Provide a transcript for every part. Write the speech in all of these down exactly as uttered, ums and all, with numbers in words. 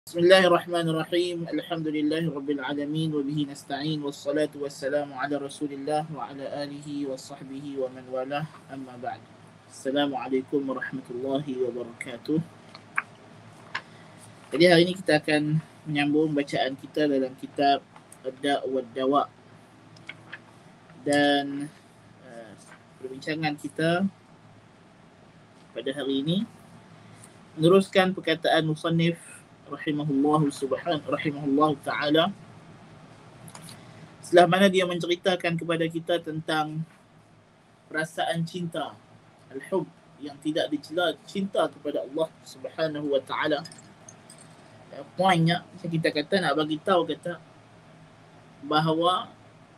Bismillahirrahmanirrahim. Alhamdulillahirabbil alamin wa bihi nasta'in wassalatu wassalamu ala Rasulillah wa ala alihi wa sahbihi wa man walah. Amma ba'd. Assalamualaikum warahmatullahi wabarakatuh. Jadi hari ini kita akan menyambung bacaan kita dalam kitab Ad-Da' wa Dawa. Dan uh, perbincangan kita pada hari ini meneruskan perkataan musannif rahimahullahu subhanahu rahimahullahu ta'ala, setelah mana dia menceritakan kepada kita tentang perasaan cinta, al-hub, yang tidak dicela, cinta kepada Allah subhanahu wa ta'ala. Poinnya, kita kata nak bagi tahu kata bahawa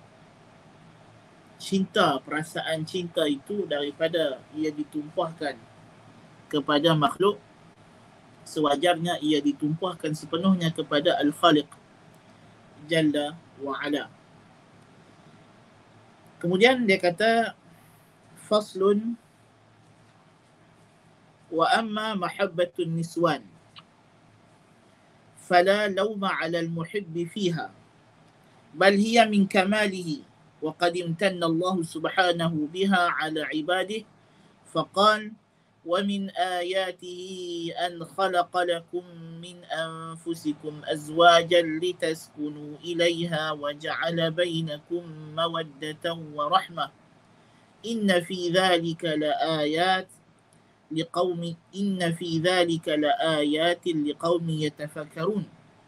cinta, perasaan cinta itu daripada ia ditumpahkan kepada makhluk, sewajarnya ia ditumpahkan sepenuhnya kepada Al-Khaliq Jalla wa'ala. Kemudian dia kata faslun wa amma mahabbatun niswan fala lawma 'ala al-muhibbi fiha bal hiya min kamalihi wa qad imtanna Allah subhanahu biha 'ala 'ibadihi faqala ومن آياته أن خلق لكم من أنفسكم أزواجا لتسكنوا إليها وجعل بينكم مودة ورحمة إن في ذلك لآيات لقوم إن في ذلك لآيات لقوم يتفكرون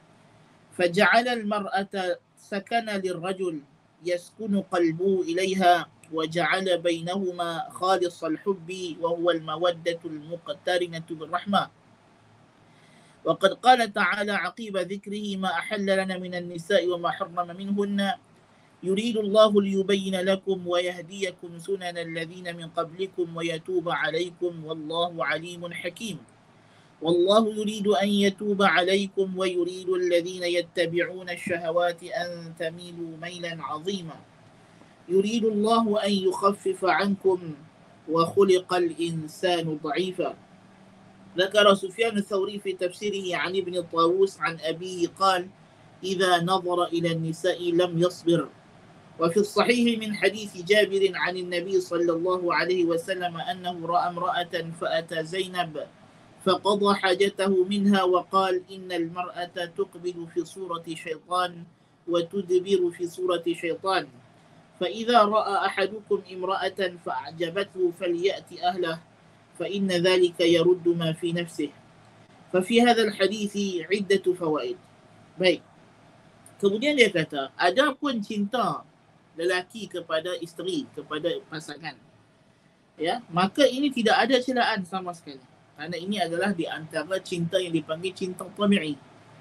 فجعل المرأة سكن للرجل يسكن قلبه إليها وجعل بينهما خالص الحب وهو المودة المقترنة بالرحمة وقد قال تعالى عقيب ذكره ما أحل لنا من النساء وما حرم منهن يريد الله ليبين لكم ويهديكم سنن الذين من قبلكم ويتوب عليكم والله عليم حكيم والله يريد أن يتوب عليكم ويريد الذين يتبعون الشهوات أن تميلوا ميلا عظيما يريد الله أن يخفف عنكم وخلق الإنسان ضعيفا. ذكر سفيان الثوري في تفسيره عن ابن طاووس عن أبيه قال إذا نظر إلى النساء لم يصبر. وفي الصحيح من حديث جابر عن النبي صلى الله عليه وسلم أنه رأى امرأة فأتى زينب فقضى حاجته منها وقال إن المرأة تقبل في صورة شيطان وتدبر في صورة شيطان فإذا رأى أحدكم امرأة فأعجبته فليأتي أهله فإن ذلك يرد ما في نفسه ففي هذا الحديث عدة فوائد. Baik. Kemudian dia kata, ada pun cinta lelaki kepada isteri, kepada pasangan, ya, maka ini tidak ada celaan sama sekali. Kerana ini adalah di antara cinta yang dipanggil cinta tabi'i.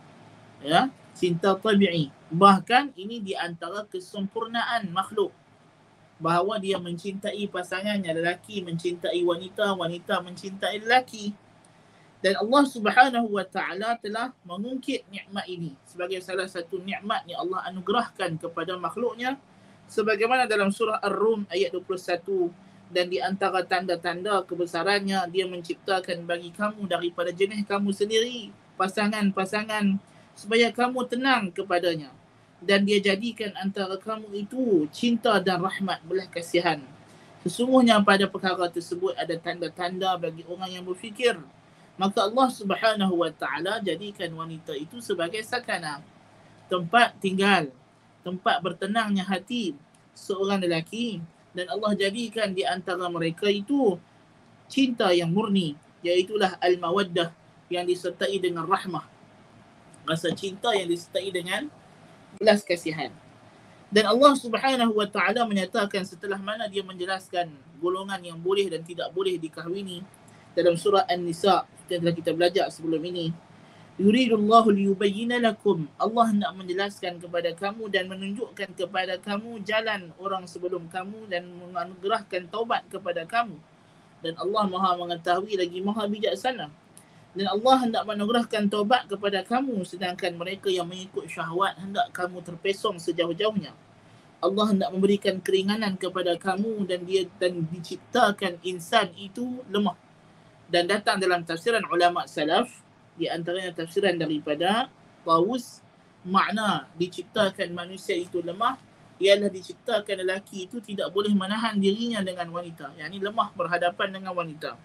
Ya, cinta tabi'i. Bahkan ini di antara kesempurnaan makhluk, bahawa dia mencintai pasangannya, lelaki mencintai wanita, wanita mencintai lelaki. Dan Allah Subhanahu wa ta'ala telah mengungkit nikmat ini sebagai salah satu nikmat yang Allah anugerahkan kepada makhluknya, sebagaimana dalam surah Ar-Rum ayat dua puluh satu, dan di antara tanda-tanda kebesarannya dia menciptakan bagi kamu daripada jenis kamu sendiri pasangan-pasangan supaya kamu tenang kepadanya, dan dia jadikan antara kamu itu cinta dan rahmat, belas kasihan. Sesungguhnya pada perkara tersebut ada tanda-tanda bagi orang yang berfikir. Maka Allah Subhanahu wa ta'ala jadikan wanita itu sebagai sakana, tempat tinggal, tempat bertenangnya hati seorang lelaki. Dan Allah jadikan di antara mereka itu cinta yang murni, iaitulah al-mawaddah, yang disertai dengan rahmah, rasa cinta yang disertai dengan belas kasihan. Dan Allah Subhanahu wa ta'ala menyatakan setelah mana dia menjelaskan golongan yang boleh dan tidak boleh dikahwini dalam surah An-Nisa yang telah kita belajar sebelum ini, yuridullahu liyubayyina lakum, Allah nak menjelaskan kepada kamu dan menunjukkan kepada kamu jalan orang sebelum kamu dan menganugerahkan taubat kepada kamu. Dan Allah Maha mengetahui lagi Maha bijaksana. Dan Allah hendak menganugerahkan taubat kepada kamu, sedangkan mereka yang mengikut syahwat hendak kamu terpesong sejauh-jauhnya. Allah hendak memberikan keringanan kepada kamu, dan dia dan diciptakan insan itu lemah. Dan datang dalam tafsiran ulama salaf Di antaranya tafsiran daripada Tawus, makna diciptakan manusia itu lemah ialah diciptakan lelaki itu tidak boleh menahan dirinya dengan wanita, yakni lemah berhadapan dengan wanita.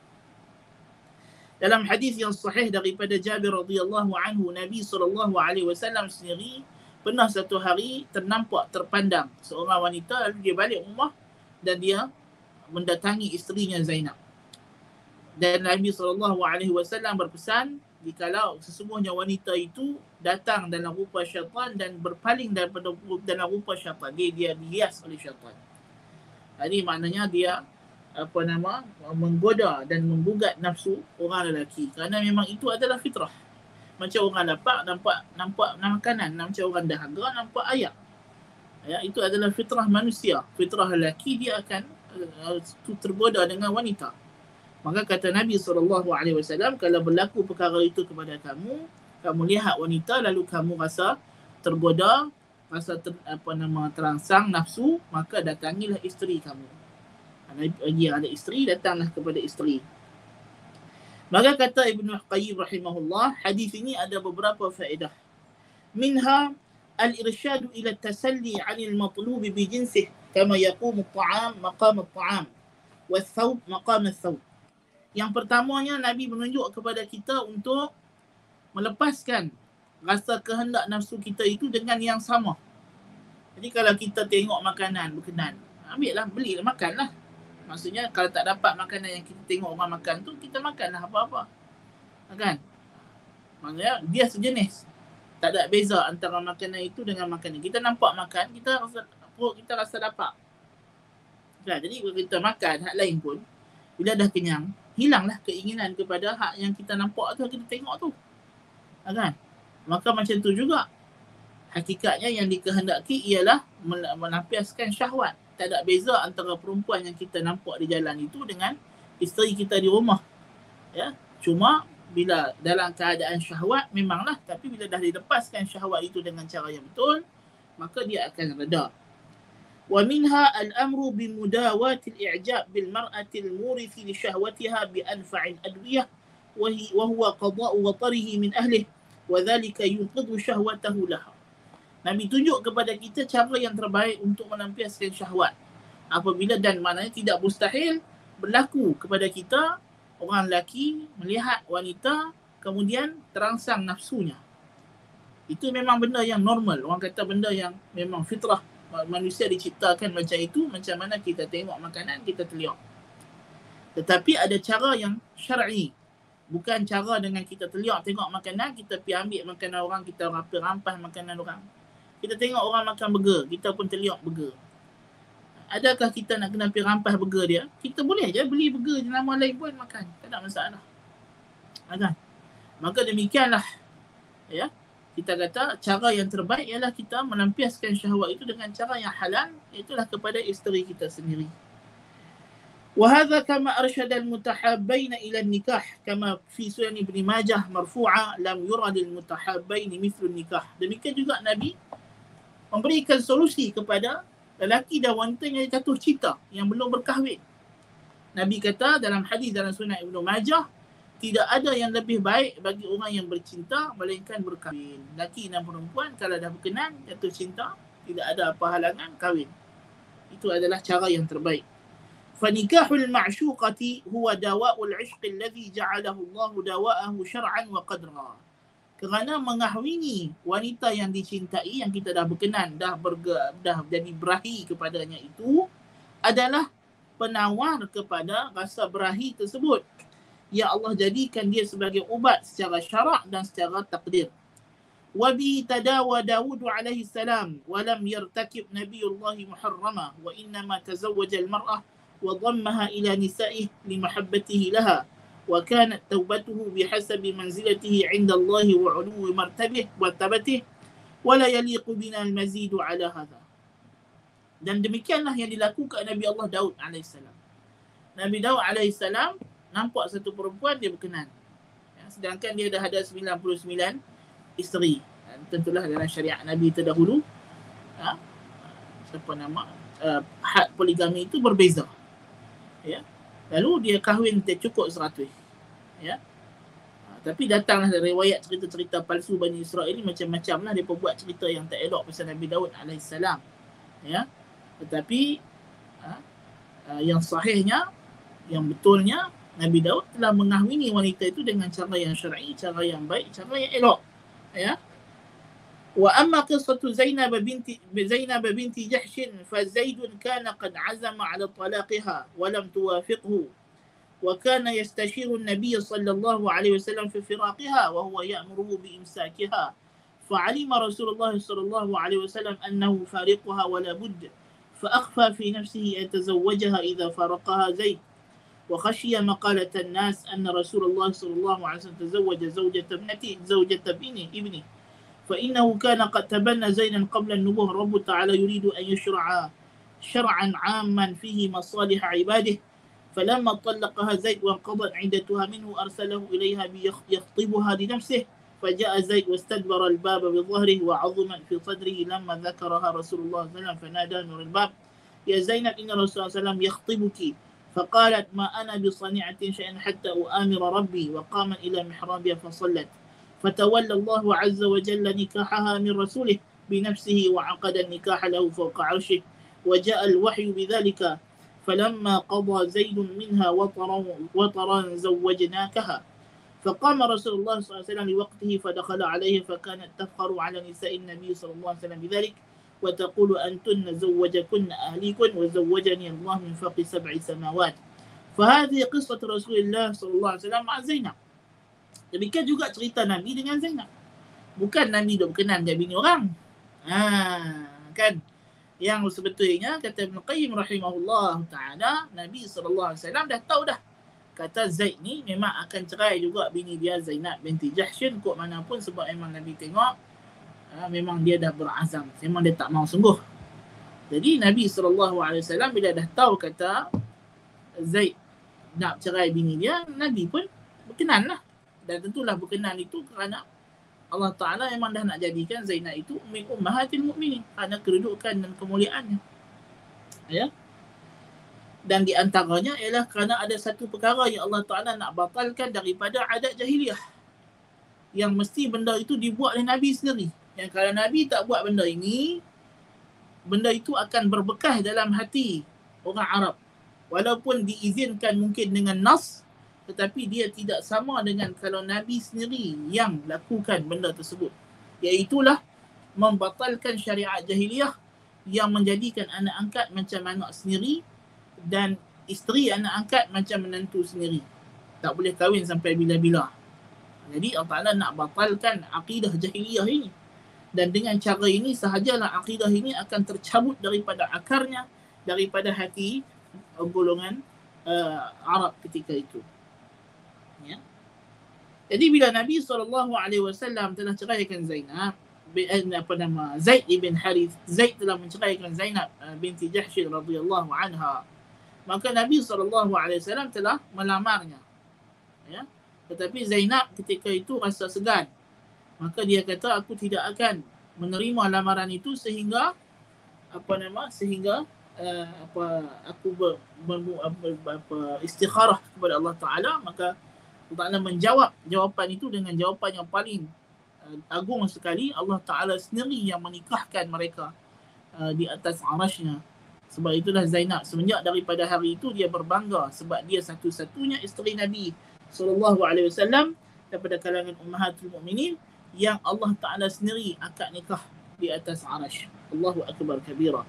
Dalam hadis yang sahih daripada Jabir radhiyallahu anhu, Nabi sallallahu alaihi wasallam sendiri pernah satu hari ternampak terpandang seorang wanita, lalu dia balik rumah dan dia mendatangi isterinya Zainab. Dan Nabi sallallahu alaihi wasallam berpesan, jikalau sesungguhnya wanita itu datang dalam rupa syaitan dan berpaling daripada dalam rupa syaitan, dia dia dihias oleh syaitan. Jadi maknanya dia apa nama menggoda dan menggugat nafsu orang lelaki, kerana memang itu adalah fitrah. Macam orang lapar nampak nampak makanan, macam orang dahaga nampak air. Ya, itu adalah fitrah manusia. Fitrah lelaki dia akan uh, tergoda dengan wanita. Maka kata Nabi sallallahu alaihi wasallam, kalau berlaku perkara itu kepada kamu, kamu lihat wanita lalu kamu rasa tergoda, rasa ter, apa nama terangsang nafsu, maka datangilah isteri kamu. Bagi ada isteri, datanglah kepada isteri. Maka kata Ibnu Qayyim rahimahullah, hadis ini ada beberapa faedah. Minha al-irsyadu ila tasalli 'anil matlub bi jinsih kama yaqumu at-ta'am maqam at-ta'am was-thawb maqam ath-thawb. Yang pertamanya, Nabi menunjuk kepada kita untuk melepaskan rasa kehendak nafsu kita itu dengan yang sama. Jadi kalau kita tengok makanan berkenan, ambillah, belilah, makanlah. Maksudnya kalau tak dapat makanan yang kita tengok orang makan tu, kita makanlah apa-apa. Kan? Maksudnya dia sejenis. Tak ada beza antara makanan itu dengan makanan. Kita nampak makan, kita rasa, perut kita rasa lapar. Kan? Jadi kalau kita makan hak lain pun, bila dah kenyang, hilanglah keinginan kepada hak yang kita nampak tu, kita tengok tu. Kan? Maka macam tu juga. Hakikatnya yang dikehendaki ialah melampiaskan syahwat. Tak ada beza antara perempuan yang kita nampak di jalan itu dengan isteri kita di rumah. Ya, cuma bila dalam keadaan syahwat memanglah, tapi bila dah dilepaskan syahwat itu dengan cara yang betul, maka dia akan reda. Wa minha al-amru bi mudawati al-i'jab bil mar'ati al-murithi li syahwatiha bi anfa'il adwiyah wa huwa qada'u watarihi min ahlihi wa dhalika yunqidhu syahwatahu laha. Nabi tunjuk kepada kita cara yang terbaik untuk melampiaskan syahwat. Apabila dan maknanya tidak mustahil berlaku kepada kita, orang lelaki melihat wanita kemudian terangsang nafsunya. Itu memang benda yang normal. Orang kata benda yang memang fitrah. Manusia diciptakan macam itu, macam mana kita tengok makanan, kita teliak. Tetapi ada cara yang syar'i. Bukan cara dengan kita teliak tengok makanan, kita pergi ambil makanan orang, kita rampas makanan orang. Kita tengok orang makan burger, kita pun teliak burger. Adakah kita nak kena pergi rampas burger dia? Kita boleh je beli burger nama lain pun makan. Tak ada masalah. Kan? Maka demikianlah. Ya, kita kata cara yang terbaik ialah kita melampiaskan syahwat itu dengan cara yang halal, itulah kepada isteri kita sendiri. وهذا كما أرشد المتحابين إلى النكاح كما في سنن ابن ماجه مرفوعة لم يرى للمتحابين مثل النكاح. Demikian juga Nabi memberikan solusi kepada lelaki dan wanita yang jatuh cinta, yang belum berkahwin. Nabi kata dalam hadis dalam Sunan Ibnu Majah, tidak ada yang lebih baik bagi orang yang bercinta melainkan berkahwin. Lelaki dan perempuan kalau dah berkenan, jatuh cinta, tidak ada apa halangan, kahwin. Itu adalah cara yang terbaik. فَنِكَاحُ الْمَعْشُوقَةِ هُوَ دَوَاءُ الْعِشْقِ الَّذِي جَعَلَهُ اللَّهُ دَوَاءَهُ شَرْعًا وَقَدْرًا. Kerana mengahwini wanita yang dicintai, yang kita dah berkenan, dah, berge, dah jadi berahi kepadanya itu adalah penawar kepada rasa berahi tersebut. Ya Allah jadikan dia sebagai ubat secara syarak dan secara takdir. وَبِهِ تَدَاوَى دَاوُدُ عَلَيْهِ السَّلَامُ وَلَمْ يَرْتَكِبْ نَبِيُّ اللَّهِ مُحَرَّمًا وَإِنَّمَا تَزَوَّجَ الْمَرْأَةِ وضمها إلى نسائه لمحبته لها وكانت توبته بحسب منزلته عند الله وعلو مرتبه مرتبته ولا يليق بنا المزيد على هذا. Dan demikianlah yang dilakukan Nabi Allah Daud alaihissalam. Nabi Daud alaihissalam nampak satu perempuan, dia berkenan. Ya, sedangkan dia dah ada sembilan puluh sembilan isteri. Tentulah dalam syariat Nabi terdahulu, ha, siapa nama, uh, had poligami itu berbeza. Ya. Lalu dia kahwin dia cukup seratus. Ya. Tapi datanglah dari riwayat cerita-cerita palsu Bani Israel ni macam-macam lah. Dia buat cerita yang tak elok pasal Nabi Daud alaihissalam. Ya. Tetapi ha, yang sahihnya, yang betulnya, Nabi Daud telah mengahwini wanita itu dengan cara yang syar'i, cara yang baik, cara yang elok. Ya. Wa amma qissatu Zainab binti Zainab binti Jahsh fa Zaid kana qad azama ala talaqiha wa lam tuwafiqhu wa kana yastashiru an-nabiy sallallahu alaihi wasallam fi firaqiha wa huwa ya'muruhu bi imsakiha فعلم رسول الله صلى الله عليه وسلم أنه فارقها ولا بد فأخفى في نفسه أن يتزوجها إذا فارقها زيد وخشي مقالة الناس أن رسول الله صلى الله عليه وسلم تزوج زوجة ابنته زوجة ابنه ابنه فإنه كان قد تبنى زيدا قبل النبوة. رب تعالى يريد أن يشرع شرعا عاما فيه مصالح عباده فلما طلقها زيد وانقضت عدتها منه أرسله إليها يخطبها لنفسه فجاء زيد واستدبر الباب بظهره وعظم في صدره لما ذكرها رسول الله صلى الله عليه وسلم فنادى نور الباب يا زينب إن رسول الله صلى الله عليه وسلم يخطبك فقالت ما أنا بصنيعة شيئا حتى أؤامر ربي وقام إلى محرابها فصلت فتولى الله عز وجل نكاحها من رسوله بنفسه وعقد النكاح له فوق عرشه وجاء الوحي بذلك فلما قضى زيد منها وطرا وطرا زوجناكها فقام رسول الله صلى الله عليه وسلم لوقته فدخل عليه فكانت تفخر على نساء النبي صلى الله عليه وسلم بذلك وتقول أنتن زوجكن أهليكن وزوجني الله من فوق سبع سماوات. فهذه قصة رسول الله صلى الله عليه وسلم مع زينب. Demikian juga cerita Nabi dengan Zainab. Bukan Nabi dah berkenan dia bini orang. Ha, kan? Yang sebetulnya kata Ibn Qayyim rahimahullah ta'ala, Nabi sallallahu alaihi wasallam dah tahu dah. Kata Zaid ni memang akan cerai juga bini dia Zainab binti Jahsh kok manapun sebab memang Nabi tengok ha, memang dia dah berazam. Memang dia tak mau sungguh. Jadi Nabi sallallahu alaihi wasallam bila dah tahu kata Zaid nak cerai bini dia, Nabi pun berkenan lah. Dan tentulah berkenan itu kerana Allah Ta'ala memang dah nak jadikan Zainab itu min ummahatil mu'minin kerana kedudukan dan kemuliaannya. Ya. Dan di antaranya ialah kerana ada satu perkara yang Allah Ta'ala nak batalkan daripada adat jahiliah. Yang mesti benda itu dibuat oleh Nabi sendiri. Yang kalau Nabi tak buat benda ini, benda itu akan berbekas dalam hati orang Arab. Walaupun diizinkan mungkin dengan nas, tetapi dia tidak sama dengan kalau Nabi sendiri yang lakukan benda tersebut. Iaitulah membatalkan syariat jahiliah yang menjadikan anak angkat macam anak sendiri dan isteri anak angkat macam menantu sendiri. Tak boleh kahwin sampai bila-bila. Jadi Allah Ta'ala nak batalkan akidah jahiliah ini. Dan dengan cara ini sahajalah akidah ini akan tercabut daripada akarnya, daripada hati golongan uh, Arab ketika itu. Ya. Jadi bila Nabi sallallahu alaihi wasallam telah ceraikan Zainab, apa nama Zaid ibn Harith, Zaid telah menceraikan Zainab binti Jahsh radhiyallahu anha, maka Nabi sallallahu alaihi wasallam telah melamarnya. Ya. Tetapi Zainab ketika itu rasa segan. Maka dia kata aku tidak akan menerima lamaran itu sehingga apa nama sehingga uh, apa aku ber, ber, ber, ber, istikharah kepada Allah Taala. Maka Allah Ta'ala menjawab jawapan itu dengan jawapan yang paling uh, agung sekali. Allah Ta'ala sendiri yang menikahkan mereka uh, di atas arasnya. Sebab itulah Zainab semenjak daripada hari itu dia berbangga sebab dia satu-satunya isteri Nabi sallallahu alaihi wasallam daripada kalangan ummahatul mukminin yang Allah Ta'ala sendiri akad nikah di atas arash. Allahu akbar kabira.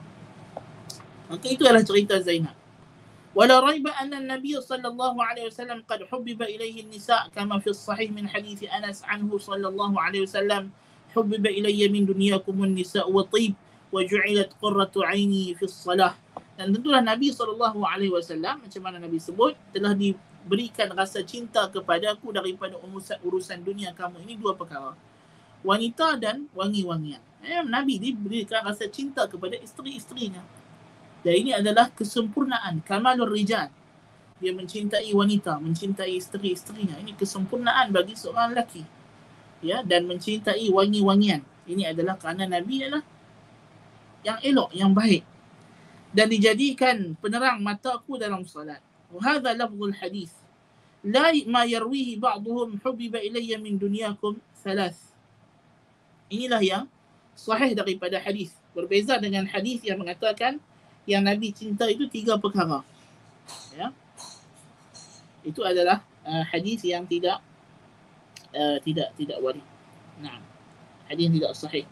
Maka itu adalah cerita Zainab. ولا ريب أن النبي صلى الله عليه وسلم قد حبب إليه النساء كما في الصحيح من حديث أنس عنه صلى الله عليه وسلم حبب إلي من دنياكم النساء وطيب وجعلت قرة عيني في الصلاة. Dan tentulah Nabi sallallahu alaihi wasallam macam mana Nabi sebut telah diberikan rasa cinta kepadaku daripada urusan dunia kamu ini dua perkara. Wanita dan wangi-wangian. Eh, Nabi diberikan rasa cinta kepada isteri-isterinya. Dan ini adalah kesempurnaan, kamalur rijal. Dia mencintai wanita, mencintai isteri-isterinya. Ini kesempurnaan bagi seorang lelaki. Ya, dan mencintai wangi-wangian. Ini adalah kerana Nabi adalah yang elok, yang baik. Dan dijadikan penerang mataku dalam salat. Wahadha lafzul hadis. la ma yarwihi ba'dhum hubiba ilayya min dunyakum thalath. Inilah yang sahih daripada hadis. Berbeza dengan hadis yang mengatakan yang Nabi cinta itu tiga perkara. Ya. Itu adalah uh, hadis yang tidak uh, tidak tidak warid. Nah, hadis yang tidak sahih.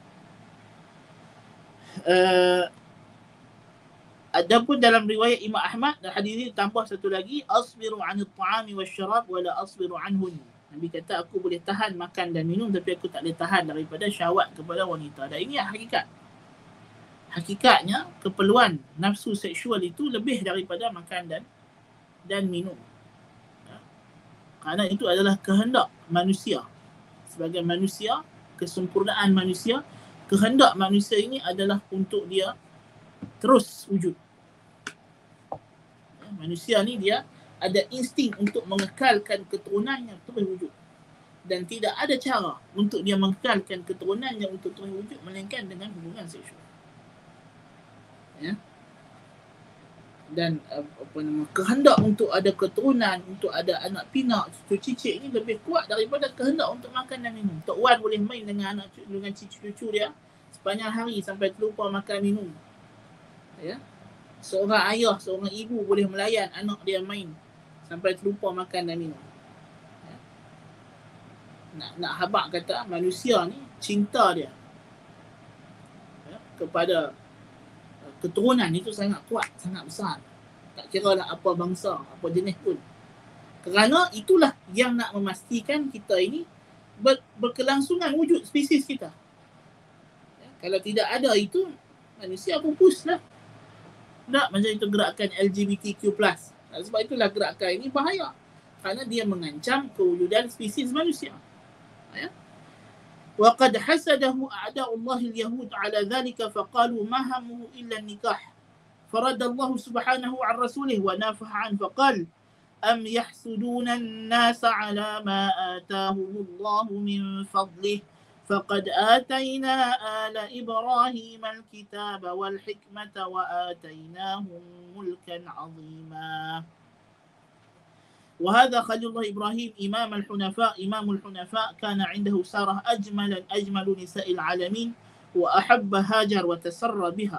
Uh, Adapun dalam riwayat Imam Ahmad, hadis ini tambah satu lagi, asbiru 'anil ta'ami wasyarab wa la asbiru 'anhun. Nabi kata aku boleh tahan makan dan minum tapi aku tak boleh tahan daripada syahwat kepada wanita. Dan ini hakikat. Hakikatnya keperluan nafsu seksual itu lebih daripada makan dan dan minum. Ya. Kerana itu adalah kehendak manusia. Sebagai manusia, kesempurnaan manusia, kehendak manusia ini adalah untuk dia terus wujud. Ya, manusia ni dia ada insting untuk mengekalkan keturunannya terus wujud. Dan tidak ada cara untuk dia mengekalkan keturunannya untuk terus wujud melainkan dengan hubungan seksual. Ya. Dan apa nama, kehendak untuk ada keturunan, untuk ada anak pinak, cucu cicit ini lebih kuat daripada kehendak untuk makan dan minum. Tok Wan boleh main dengan anak dengan cucu-cucu dia sepanjang hari sampai terlupa makan minum. Ya. Seorang ayah, seorang ibu boleh melayan anak dia main sampai terlupa makan dan minum. Ya. Nak nak habaq kata manusia ni cinta dia ya, kepada keturunan itu sangat kuat, sangat besar. Tak kira lah apa bangsa, apa jenis pun. Kerana itulah yang nak memastikan kita ini ber, berkelangsungan wujud spesies kita. Ya, kalau tidak ada itu, manusia pupus lah. Tak macam itu gerakan L G B T Q plus. Sebab itulah gerakan ini bahaya. Kerana dia mengancam kewujudan spesies manusia. Ya. وقد حسده أعداء الله اليهود على ذلك فقالوا ما همه إلا النكاح فرد الله سبحانه عن رسوله ونافح عنه فقال أم يحسدون الناس على ما آتاهم الله من فضله فقد آتينا آل إبراهيم الكتاب والحكمة وآتيناهم ملكا عظيما. وهذا خليل الله إبراهيم إمام الحنفاء إمام الحنفاء كان عنده سارة أجمل أجمل نساء العالمين وأحب هاجر وتسرى بها.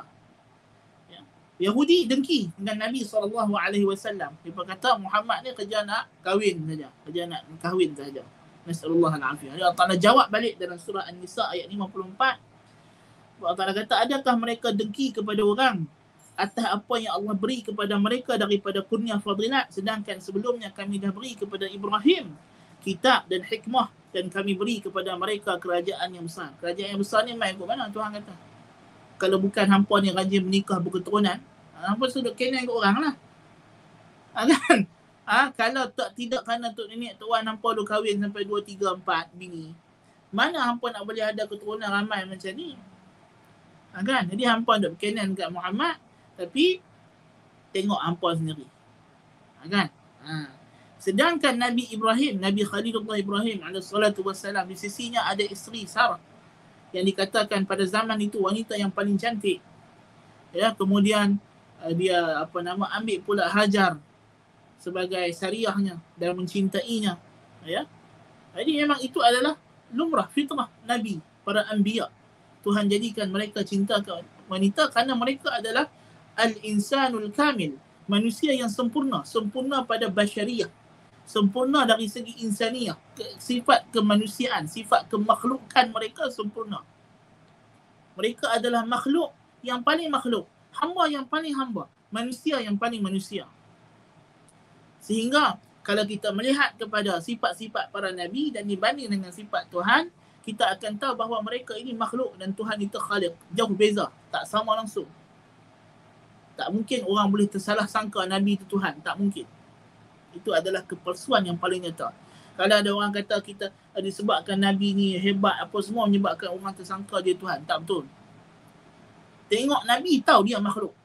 Yahudi dengki dengan Nabi sallallahu alaihi wasallam. Dia berkata Muhammad ni kerja nak kahwin saja, kerja nak kahwin saja. Nasallallahu alaihi. Allah Taala jawab balik dalam surah An-Nisa ayat lima puluh empat. Allah Taala kata, adakah mereka dengki kepada orang atas apa yang Allah beri kepada mereka daripada kurnia fadilat, sedangkan sebelumnya kami dah beri kepada Ibrahim kitab dan hikmah dan kami beri kepada mereka kerajaan yang besar. Kerajaan yang besar ni main ikut mana Tuhan kata? Kalau bukan hampa ni rajin menikah berketurunan, hampa sudut kena ikut orang lah. Ha, kan? Ha, kalau tak tidak kerana tok nenek tok wan hampa lu kahwin sampai dua, tiga, empat bini, mana hampa nak boleh ada keturunan ramai macam ni? Ha, kan? Jadi hampa duk berkenan kat Muhammad, tapi tengok hampa sendiri. Ha, kan? Ha. Sedangkan Nabi Ibrahim, Nabi Khalilullah Ibrahim alaihi salatu wassalam, di sisinya ada isteri Sarah yang dikatakan pada zaman itu wanita yang paling cantik. Ya, kemudian uh, dia apa nama ambil pula Hajar sebagai syariahnya dan mencintainya. Ya. Jadi memang itu adalah lumrah fitrah Nabi, para anbiya. Tuhan jadikan mereka cinta ke wanita kerana mereka adalah al-insanul kamil, manusia yang sempurna, sempurna pada basyariyah, sempurna dari segi insaniah, sifat kemanusiaan, sifat kemakhlukan mereka sempurna. Mereka adalah makhluk yang paling makhluk, hamba yang paling hamba, manusia yang paling manusia. Sehingga kalau kita melihat kepada sifat-sifat para nabi dan dibanding dengan sifat Tuhan, kita akan tahu bahawa mereka ini makhluk dan Tuhan itu khaliq. Jauh beza, tak sama langsung. Tak mungkin orang boleh tersalah sangka Nabi itu Tuhan. Tak mungkin. Itu adalah kepalsuan yang paling nyata. Kalau ada orang kata kita disebabkan Nabi ni hebat, apa semua menyebabkan orang tersangka dia Tuhan. Tak betul. Tengok Nabi tahu dia makhluk.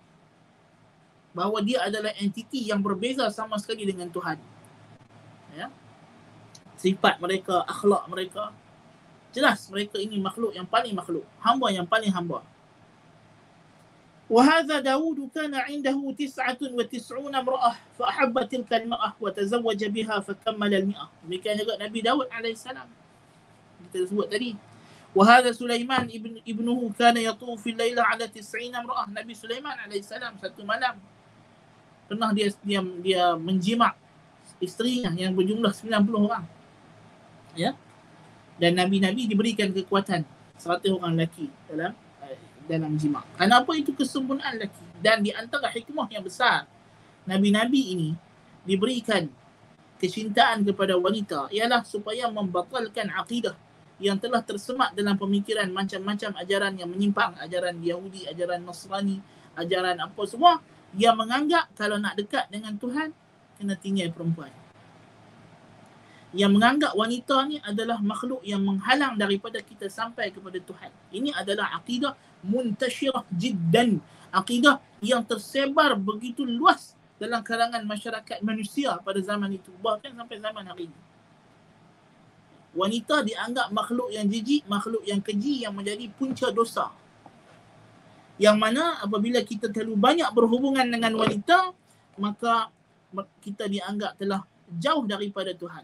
Bahawa dia adalah entiti yang berbeza sama sekali dengan Tuhan. Ya. Sifat mereka, akhlak mereka. Jelas mereka ini makhluk yang paling makhluk. Hamba yang paling hamba. وهذا داود كان عنده تسعة وتسعون امرأة فأحب تلك المرأة وتزوج بها فكمل المئة. Demikian juga Nabi Daud alaihissalam. Kita sebut tadi. وهذا سليمان ابن ابنه كان يطوف في الليلة على تسعين امرأة. Nabi Sulaiman alaihissalam satu malam pernah dia dia dia menjimak isterinya yang berjumlah sembilan puluh orang. Ya. Dan nabi-nabi diberikan kekuatan seratus orang lelaki dalam dalam jima'. Kenapa itu kesempurnaan lelaki? Dan di antara hikmah yang besar nabi-nabi ini diberikan kecintaan kepada wanita ialah supaya membatalkan akidah yang telah tersemat dalam pemikiran macam-macam ajaran yang menyimpang, ajaran Yahudi, ajaran Nasrani, ajaran apa semua yang menganggap kalau nak dekat dengan Tuhan kena tinggal perempuan. Yang menganggap wanita ni adalah makhluk yang menghalang daripada kita sampai kepada Tuhan. Ini adalah akidah muntashirah jiddan. Akidah yang tersebar begitu luas dalam kalangan masyarakat manusia pada zaman itu. Bahkan sampai zaman hari ini. Wanita dianggap makhluk yang jijik, makhluk yang keji, yang menjadi punca dosa. Yang mana apabila kita terlalu banyak berhubungan dengan wanita, maka kita dianggap telah jauh daripada Tuhan.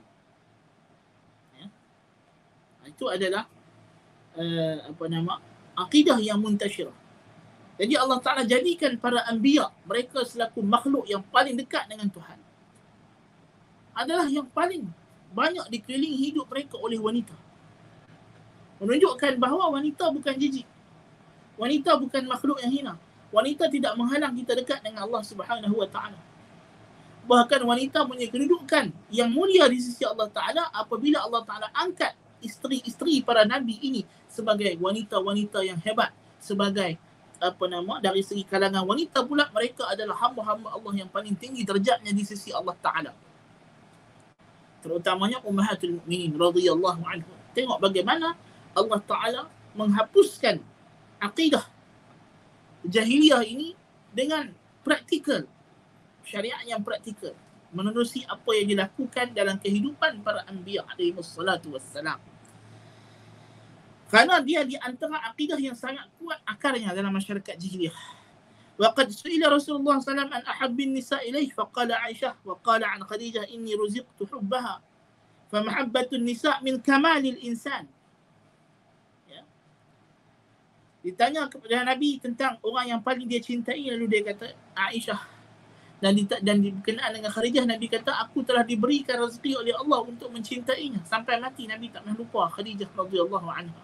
Itu adalah uh, apa nama akidah yang muntashirah. Jadi Allah Ta'ala jadikan para anbiya mereka selaku makhluk yang paling dekat dengan Tuhan. Adalah yang paling banyak dikelilingi hidup mereka oleh wanita. Menunjukkan bahawa wanita bukan jijik. Wanita bukan makhluk yang hina. Wanita tidak menghalang kita dekat dengan Allah Subhanahu Wa Ta'ala. Bahkan wanita punya kedudukan yang mulia di sisi Allah Ta'ala apabila Allah Ta'ala angkat isteri-isteri para nabi ini sebagai wanita-wanita yang hebat, sebagai apa nama dari segi kalangan wanita pula mereka adalah hamba-hamba Allah yang paling tinggi derajatnya di sisi Allah Taala. Terutamanya ummahatul mukminin radhiyallahu anhu. Tengok bagaimana Allah Taala menghapuskan akidah jahiliyah ini dengan praktikal, syariat yang praktikal, menerusi apa yang dilakukan dalam kehidupan para anbiya alaihi wassalatu wassalam. Kerana dia di antara akidah yang sangat kuat akarnya dalam masyarakat jahiliyah. Waqad su'ila Rasulullah sallallahu alaihi wasallam an ahabbin nisa ilaih faqala Aisyah wa qala an Khadijah inni ruziqtu hubbaha fa mahabbatun nisa min kamalil insan. Ya. Ditanya kepada Nabi tentang orang yang paling dia cintai, lalu dia kata Aisyah. Dan di, dan berkenaan dengan Khadijah, Nabi kata aku telah diberikan rezeki oleh Allah untuk mencintainya sampai mati. Nabi tak pernah lupa Khadijah radhiyallahu anha.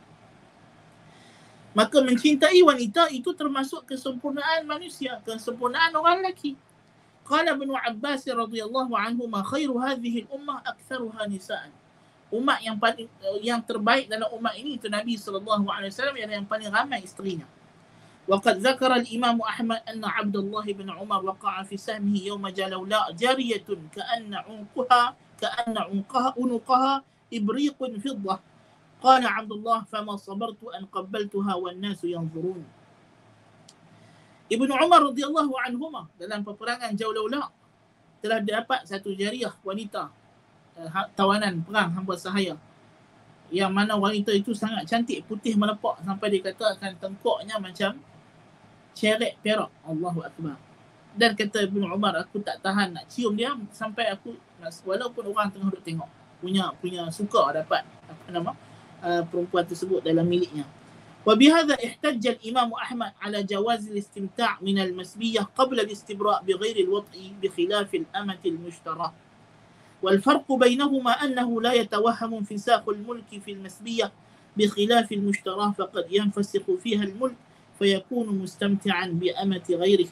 Maka mencintai wanita itu termasuk kesempurnaan manusia, kesempurnaan orang lelaki. Qala Ibnu Abbas radhiyallahu anhu ma khairu hadhihi al-ummah aktsaruha nisaan. Umat yang paling yang terbaik dalam umat ini itu Nabi sallallahu alaihi wasallam yang paling ramai isterinya. وقد ذكر الإمام أحمد أن عبد الله بن عمر وقع في سهمه يوم جلولاء جارية كأن عنقها كأن عنقها عنقها إبريق فضة. قال عبد الله فما صبرت أن قبلتها والناس ينظرون. Ibnu Umar radhiyallahu anhuma dalam peperangan Jalaula telah dapat satu jariah wanita tawanan perang hamba sahaya, yang mana wanita itu sangat cantik, putih melepak sampai dikatakan tengkoknya macam cerek perak. Allahu Akbar. Dan kata Ibnu Umar, aku tak tahan nak cium dia sampai aku, walaupun orang tengah duduk tengok, punya punya suka dapat apa nama uh, perempuan tersebut dalam miliknya. Wa bihadza ihtajja al-Imam Ahmad ala jawaz al-istimta' min al-masbiyah qabla al-istibra' bighair al-wat'i bikhilaf al-amati al-mushtarah. والفرق بينهما أنه لا يتوهم انفساخ الملك في المسبية بخلاف المشتراه فقد ينفسخ فيها الملك فيكون مستمتعا بأمة غيره.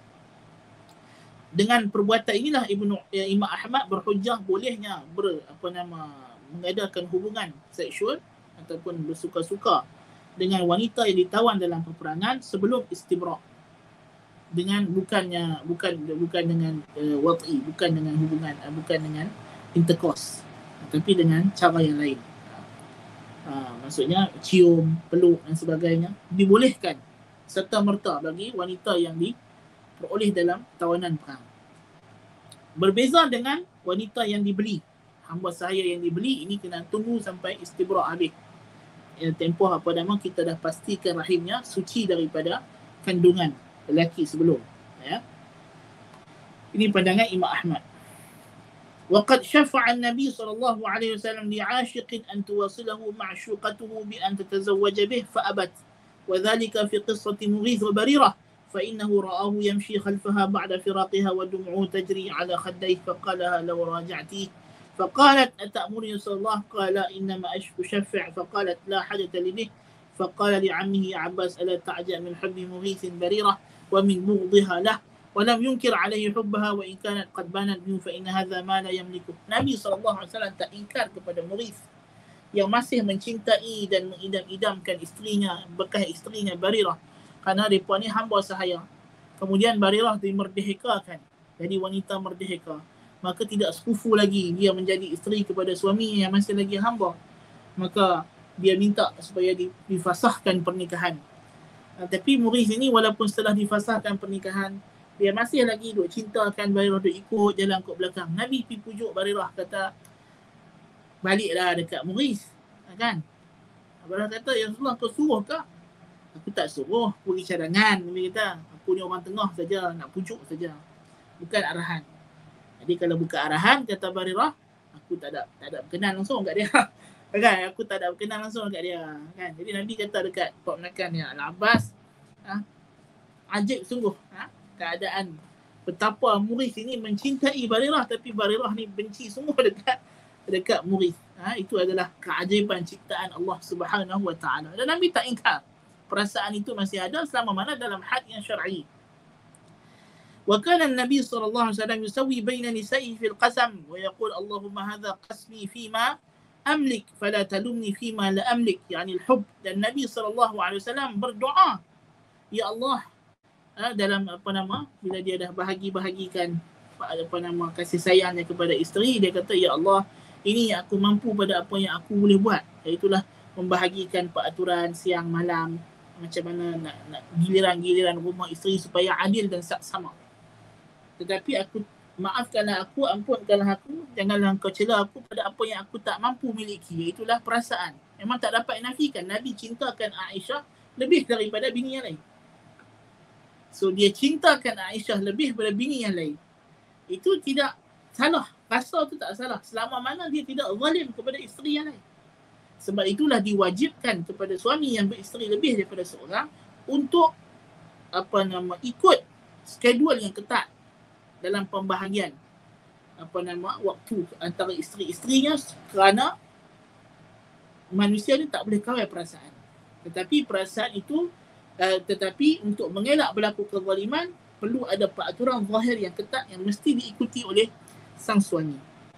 Dengan perbuatan inilah Ibnu ya, Imam Ahmad berhujah bolehnya ber, apa nama mengadakan hubungan seksual ataupun bersuka-suka dengan wanita yang ditawan dalam peperangan sebelum istibra', dengan bukannya bukan bukan dengan uh, wat'i, bukan dengan hubungan uh, bukan dengan intercourse, tapi dengan cara yang lain. Uh, maksudnya cium, peluk dan sebagainya dibolehkan serta merta bagi wanita yang diperoleh dalam tawanan perang. Berbeza dengan wanita yang dibeli, hamba sahaya yang dibeli, ini kena tunggu sampai istibra' habis. Ya, tempoh apa nama kita dah pastikan rahimnya suci daripada kandungan, lelaki sebelum. Ya. Ini pandangan Imam Ahmad. وقد شفع النبي صلى الله عليه وسلم لعاشق أن تواصله معشوقته بأن تتزوج به فأبت، وذلك في قصة مغيث وبريرة، فإنه رآه يمشي خلفها بعد فراقها ودموعه تجري على خديه فقالها لو راجعتيه، فقالت أتأمرني صلى الله؟ قال إنما أشفع، فقالت لا حاجة لي به، فقال لعمه يا عباس ألا تعجب من حب مغيث بريرة ومن بغضها له، ولم ينكر عليه حبها وإن كانت قد بانت منه فإن هذا ما لا يملكه. Nabi sallallahu alaihi wasallam tak ingkar kepada Mughith yang masih mencintai dan mengidam-idamkan isterinya, bekas isterinya Barirah, kerana mereka ni hamba sahaya. Kemudian Barirah dimerdekakan, jadi wanita merdeka, maka tidak sekufu lagi dia menjadi isteri kepada suami yang masih lagi hamba, maka dia minta supaya difasahkan pernikahan. Tapi Mughith ini walaupun setelah difasahkan pernikahan, dia masih lagi duk cintakan Barirah, duk ikut jalan kot belakang. Nabi pergi pujuk Barirah, kata baliklah dekat Mughith, kan? Barirah kata, ya Rasulullah, kau suruh ke? Aku tak suruh, pergi cadangan. Nabi kata, aku ni orang tengah saja, nak pujuk saja, bukan arahan. Jadi kalau bukan arahan, kata Barirah, aku tak ada tak ada berkenan langsung kat dia. Kan? Aku tak ada berkenan langsung kat dia, kan? Jadi Nabi kata dekat ponakan dia, Al-Abbas, ha? Ajib sungguh, ha? Keadaan betapa Mughith ini mencintai Barirah, tapi Barirah ni benci sungguh dekat dekat Mughith. Ha? Itu adalah keajaiban ciptaan Allah Subhanahu Wa Taala. Dan Nabi tak ingkar perasaan itu masih ada selama mana dalam had yang syar'i. Wa kana an-nabi sallallahu alaihi wasallam yusawi baina nisa'ihi fil qasam wa yaqul Allahumma hadha qasmi fima amlik fala talumni fima la amlik, yani al-hub. Dan Nabi sallallahu alaihi wasallam berdoa, ya Allah, Ha, dalam apa nama, bila dia dah bahagi-bahagikan apa nama kasih sayangnya kepada isteri, dia kata, ya Allah, ini yang aku mampu pada apa yang aku boleh buat, iaitulah membahagikan peraturan siang malam, macam mana nak, nak giliran-giliran rumah isteri supaya adil dan saksama. Tetapi aku, maafkanlah aku, ampunkanlah aku, janganlah engkau cela aku pada apa yang aku tak mampu miliki, iaitulah perasaan. Memang tak dapat nafikan, Nabi cintakan Aisyah lebih daripada bini yang lain. So dia cintakan Aisyah lebih daripada bini yang lain. Itu tidak salah. Rasa tu tak salah selama mana dia tidak zalim kepada isteri yang lain. Sebab itulah diwajibkan kepada suami yang beristeri lebih daripada seorang untuk apa nama ikut skedul yang ketat dalam pembahagian apa nama waktu antara isteri-isterinya, kerana manusia ni tak boleh kawal perasaan. Tetapi perasaan itu Uh, tetapi untuk mengelak berlaku kezaliman, perlu ada peraturan zahir yang ketat yang mesti diikuti oleh sang suami.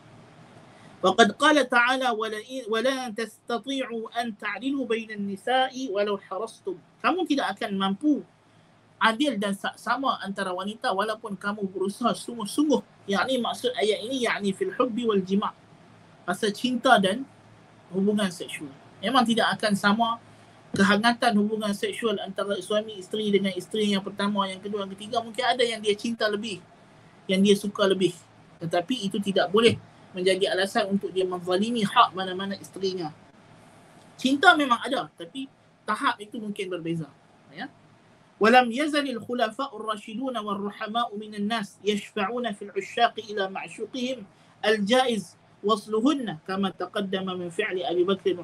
Waqad qala ta'ala wala tastati'u an ta'dilu bainan nisa'i walau harastum. Kamu tidak akan mampu adil dan saksama antara wanita walaupun kamu berusaha sungguh-sungguh. Yang ini maksud ayat ini, yakni fil hubbi wal jima', rasa cinta dan hubungan seksual. Memang tidak akan sama kehangatan hubungan seksual antara suami isteri dengan isteri yang pertama, yang kedua, yang ketiga. Mungkin ada yang dia cinta lebih, yang dia suka lebih, tetapi itu tidak boleh menjadi alasan untuk dia menzalimi hak mana-mana isterinya. Cinta memang ada, tapi tahap itu mungkin berbeza, ya. Walam yazalil khulafa'ur rasyidun wal ruhama'u minan nas yashfa'una fil 'usyaqi ila ma'syuqihim al-jaiz وصلهن كما تقدم من فعل أبي بكر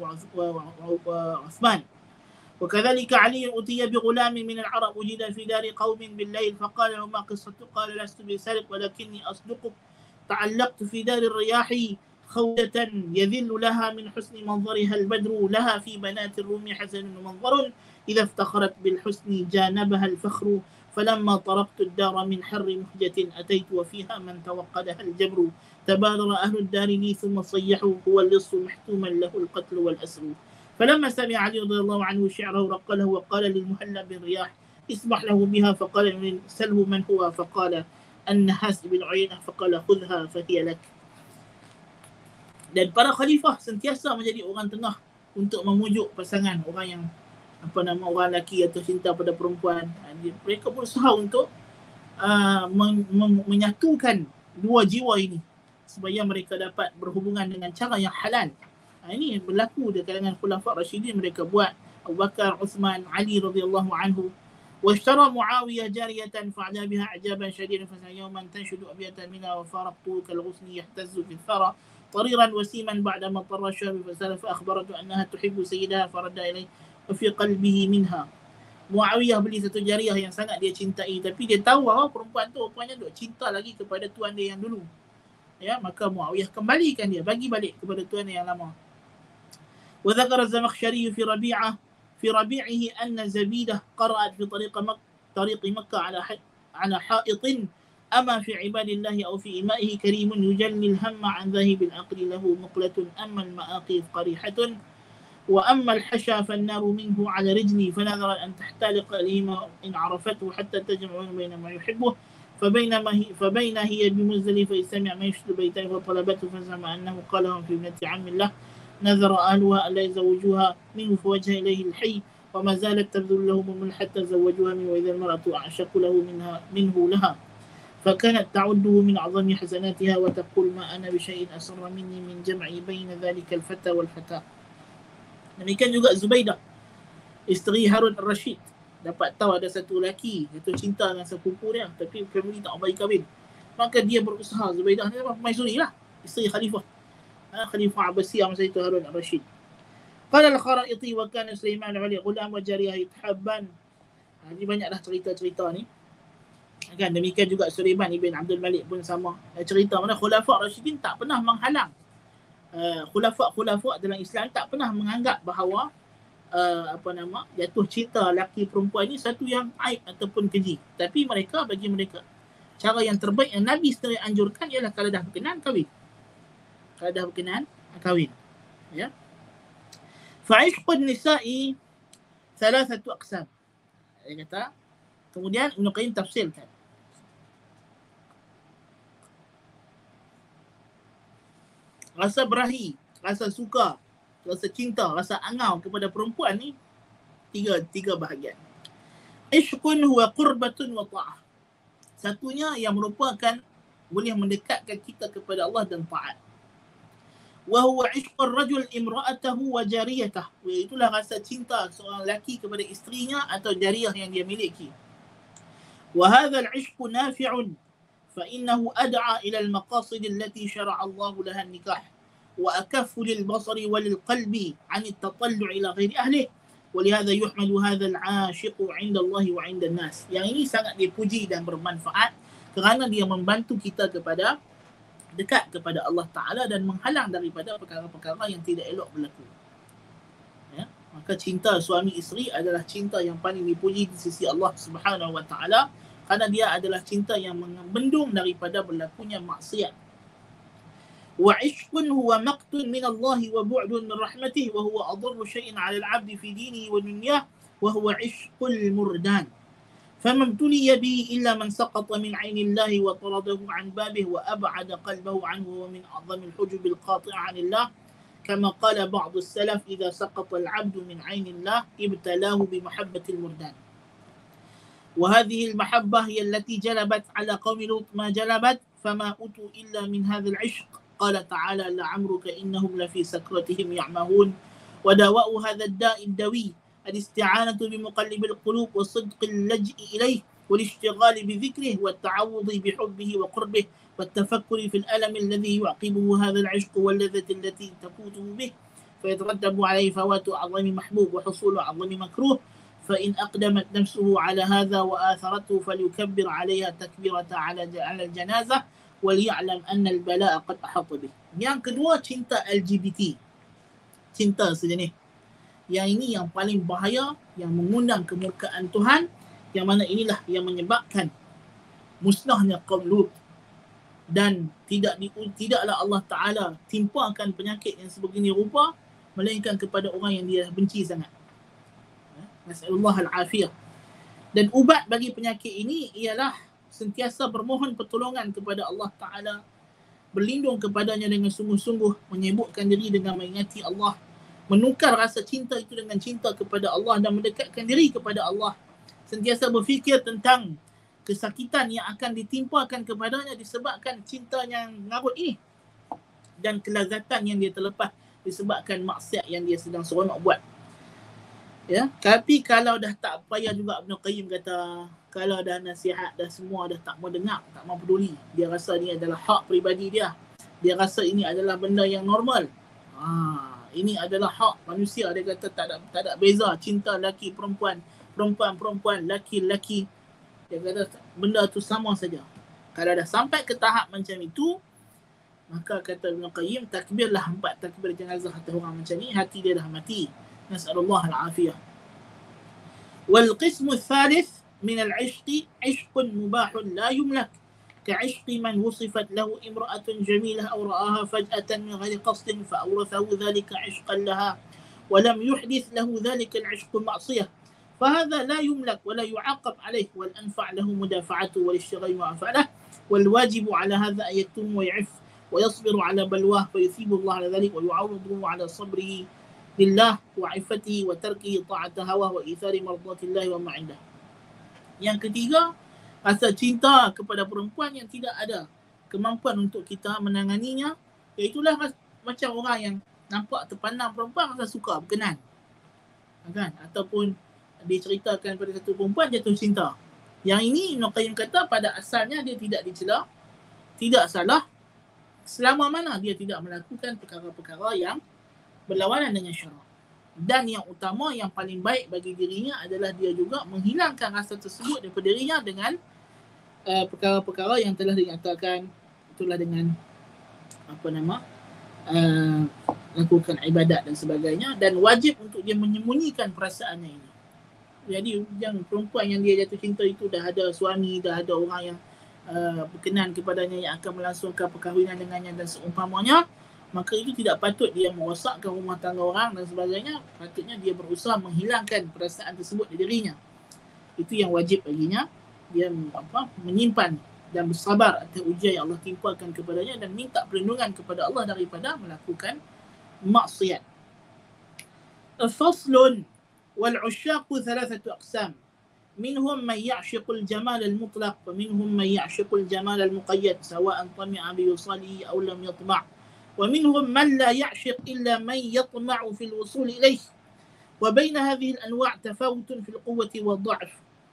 وعثمان. وكذلك علي أتي بغلام من العرب وجد في دار قوم بالليل فقال له ما قصته؟ قال لست بسارق ولكني أصدقك، تعلقت في دار الرياح خولة يذل لها من حسن منظرها البدر، لها في بنات الروم حسن منظر إذا افتخرت بالحسن جانبها الفخر، فلما طرقت الدار من حر مهجة أتيت وفيها من توقدها الجبر، تبادر أهل الدار لي ثم صيحوا هو اللص محتوما له القتل والأسر. فلما سمع علي رضي الله عنه شعره رقله وقال للمهلب بالرياح اسمح له بها، فقال سله من هو، فقال النحاس بن عيينة، فقال خذها فهي لك. Dan para khalifah sentiasa menjadi orang tengah untuk memujuk pasangan, orang yang apa nama orang lelaki atau cinta pada perempuan. Mereka berusaha untuk uh, men- men- menyatukan dua jiwa ini supaya mereka dapat berhubungan dengan cara yang halal. Ha, ini berlaku di kalangan khulafah Rasyidin, mereka buat. Abu Bakar, Uthman, Ali radhiyallahu anhu. واشترى معاوية جارية فعلا بها إعجابا شديدا فسأل يوما تنشد أبية منها وفارقته كالغصن يهتز في الثرى طريرا وسيما بعدما اضطر الشام فسأل فأخبرته أنها تحب سيدها فرد إليه وفي قلبه منها. Muawiyah beli satu jariah yang sangat dia cintai, tapi dia tahu bahawa perempuan tu rupanya duk cinta lagi kepada tuan dia yang dulu. Ya, maka Muawiyah kembalikan dia, bagi balik kepada tuan dia yang lama. Wa dzakara az-Zamakhsyari fi Rabi'ah في ربيعه أن زبيدة قرأت في طريق مكة طريق مكة على على حائط أما في عباد الله أو في إمائه كريم يجلي الهم عن ذاهب العقل له مقلة أما المآقي قريحة وأما الحشا فالنار منه على رجلي فنذر أن تحتالق إليهما إن عرفته حتى تجمع بين ما يحبه فبينما هي فبين هي بمزدلفة فسمع ما يشد بيتين فطلبته فزعم أنه قالهم في ابنة عم الله نذر أهلها ألا يزوجوها منه فوجه إليه الحي وما زالت تبذل لهم من حتى زوجوها منه وإذا المرأة أعشق له منها منه لها فكانت تعده من أعظم حسناتها وتقول ما أنا بشيء أسر مني من جمع بين ذلك الفتى والفتاة. Demikian juga Zubaidah, isteri Harun al-Rashid, dapat tahu ada satu lelaki jatuh cinta dengan sepupu dia, tapi family tak bagi kahwin. Maka dia berusaha, Zubaidah ni memang permaisuri lah, isteri Khalifah Khalifah Abbasiyah masa itu Harun al-Rashid. Qala al-Kharaiti wa kana Sulaiman wali ghulam wa jariyah yatahabban. Jadi banyaklah cerita-cerita ni. Kan demikian juga Sulaiman ibn Abdul Malik pun sama. Cerita mana Khulafa Rashidin tak pernah menghalang. Uh, khulafa-khulafa dalam Islam tak pernah menganggap bahawa uh, apa nama jatuh cinta lelaki perempuan ni satu yang aib ataupun keji. Tapi mereka, bagi mereka, cara yang terbaik yang Nabi sendiri anjurkan ialah kalau dah berkenan kahwin. Kalau dah berkenan kahwin. Ya. Fa'ishqun nisa'i thalathatu aqsam. Dia kata, kemudian Ibn Qayyim tafsirkan. Rasa berahi, rasa suka, rasa cinta, rasa angau kepada perempuan ni tiga tiga bahagian. Ishqun huwa qurbatun wa ta'ah. Satunya yang merupakan boleh mendekatkan kita kepada Allah dan taat. Wa huwa ishqur rajul imra'atahu wa jariyatah. Itulah rasa cinta seorang lelaki kepada isterinya atau jariyah yang dia miliki. Wa hadha al-ishqu nafi'un فإنه أدعى إلى المقاصد التي شرع الله لها النكاح وأكف للبصر وللقلب عن التطلع إلى غير أهله ولهذا يحمد هذا العاشق عند الله وعند الناس. Yang ini sangat dipuji dan bermanfaat kerana dia membantu kita kepada dekat kepada Allah Ta'ala dan menghalang daripada perkara-perkara yang tidak elok berlaku. Ya? Maka cinta suami isteri adalah cinta yang paling dipuji di sisi Allah Subhanahu Wa Ta'ala kerana dia adalah cinta yang membendung daripada berlakunya maksiat. Wa ishqun huwa maqtun min Allah wa bu'dun min rahmatih wa huwa adarru shay'in 'ala al-'abd fi dinihi wa dunyah wa huwa ishqul murdan. Faman tuliya bihi illa man saqata min 'ayni Allah wa taradahu 'an babihi wa ab'ada qalbahu 'anhu wa min a'zami al-hujub al-qati'a 'an Allah kama qala ba'd as-salaf idha saqata al-'abdu min 'ayni Allah ibtalahu bi mahabbati al-murdan. وهذه المحبة هي التي جلبت على قوم لوط ما جلبت فما أتوا إلا من هذا العشق. قال تعالى لعمرك إنهم لفي سكرتهم يعمهون ودواء هذا الداء الدوي الاستعانة بمقلب القلوب وصدق اللجئ إليه والاشتغال بذكره والتعوض بحبه وقربه والتفكر في الألم الذي يعقبه هذا العشق واللذة التي تفوته به فيترتب عليه فوات أعظم محبوب وحصول أعظم مكروه. فإن أقدمت نفسه على هذا وآثرته فليكبر عليها تكبيرة على على الجنازة وليعلم أن البلاء قد أحاط به. Yang kedua, cinta L G B T. Cinta sejenis. Yang ini yang paling bahaya, yang mengundang kemurkaan Tuhan, yang mana inilah yang menyebabkan musnahnya kaum Lut. Dan tidak di, tidaklah Allah Ta'ala timpakan penyakit yang sebegini rupa melainkan kepada orang yang dia benci sangat. Nas'alullah al-afiyah. Dan ubat bagi penyakit ini ialah sentiasa bermohon pertolongan kepada Allah Ta'ala, berlindung kepadanya dengan sungguh-sungguh, menyebutkan diri dengan mengingati Allah, menukar rasa cinta itu dengan cinta kepada Allah dan mendekatkan diri kepada Allah. Sentiasa berfikir tentang kesakitan yang akan ditimpakan kepadanya disebabkan cinta yang ngarut ini dan kelazatan yang dia terlepas disebabkan maksiat yang dia sedang seronok buat. Ya, tapi kalau dah tak payah juga, Ibn Qayyim kata, kalau dah nasihat dah semua dah tak mau dengar, tak mau peduli, dia rasa ni adalah hak peribadi dia, dia rasa ini adalah benda yang normal. Ha, ini adalah hak manusia, dia kata tak ada tak ada beza cinta lelaki perempuan, perempuan perempuan, lelaki lelaki. Dia kata benda tu sama saja. Kalau dah sampai ke tahap macam itu, maka kata Ibn Qayyim, takbirlah empat takbir jenazah atas orang macam ni, hati dia dah mati. Nas'alullah al-afiyah. والقسم الثالث من العشق عشق مباح لا يملك كعشق من وصفت له امرأة جميلة أو رآها فجأة من غير قصد فأورثه ذلك عشقا لها ولم يحدث له ذلك العشق معصية فهذا لا يملك ولا يعاقب عليه والأنفع له مدافعته والاشتغال مع فعله والواجب على هذا أن يكتم ويعف ويصبر على بلواه فيثيب الله على ذلك ويعوضه على صبره لله وعفته وتركه طاعة هواه وإيثار مرضات الله وما عنده. Yang ketiga, rasa cinta kepada perempuan yang tidak ada kemampuan untuk kita menanganinya, iaitulah macam orang yang nampak terpandang perempuan rasa suka, berkenan, kan? Ataupun diceritakan pada satu perempuan jatuh cinta. Yang ini Ibn Qayyim kata pada asalnya dia tidak dicela, tidak salah, selama mana dia tidak melakukan perkara-perkara yang berlawanan dengan syarak. Dan yang utama, yang paling baik bagi dirinya adalah dia juga menghilangkan rasa tersebut daripada dirinya dengan uh, perkara-perkara yang telah dinyatakan, itulah dengan apa nama uh, lakukan ibadat dan sebagainya, dan wajib untuk dia menyembunyikan perasaannya ini. Jadi yang perempuan yang dia jatuh cinta itu dah ada suami, dah ada orang yang uh, berkenan kepadanya yang akan melangsungkan perkahwinan dengannya dan seumpamanya, maka itu tidak patut dia merosakkan rumah tangga orang dan sebagainya. Patutnya dia berusaha menghilangkan perasaan tersebut di dirinya. Itu yang wajib baginya. Dia apa, menyimpan dan bersabar atas ujian yang Allah timpakan kepadanya dan minta perlindungan kepada Allah daripada melakukan maksiat. Faslun wal usyaqu thalathatu aqsam. Minhum man ya'shiqu al-jamal al-mutlaq wa minhum man ya'shiqu al-jamal al-muqayyad sawa'an tami'a bi wisalihi aw lam yatma'. ومنهم من لا يعشق إلا من يطمع في الوصول إليه وبين هذه الأنواع تفاوت في القوة والضعف.